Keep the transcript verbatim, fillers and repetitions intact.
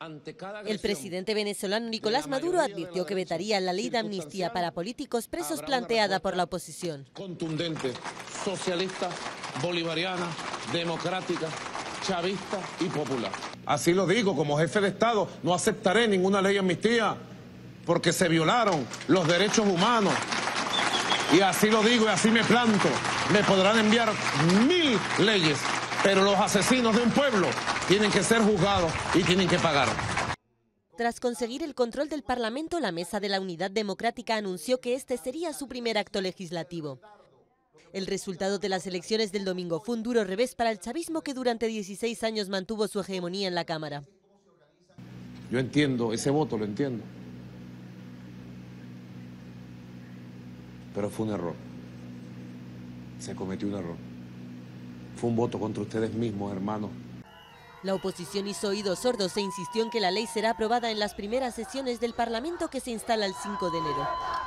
El presidente venezolano Nicolás Maduro advirtió que vetaría la ley de amnistía para políticos presos planteada por la oposición. Contundente, socialista, bolivariana, democrática, chavista y popular. Así lo digo, como jefe de Estado, no aceptaré ninguna ley de amnistía porque se violaron los derechos humanos. Y así lo digo y así me planto. Me podrán enviar mil leyes, pero los asesinos de un pueblo tienen que ser juzgados y tienen que pagar. Tras conseguir el control del Parlamento, la Mesa de la Unidad Democrática anunció que este sería su primer acto legislativo. El resultado de las elecciones del domingo fue un duro revés para el chavismo, que durante dieciséis años mantuvo su hegemonía en la Cámara. Yo entiendo, ese voto lo entiendo. Pero fue un error. Se cometió un error. Fue un voto contra ustedes mismos, hermanos. La oposición hizo oídos sordos e insistió en que la ley será aprobada en las primeras sesiones del Parlamento, que se instala el cinco de enero.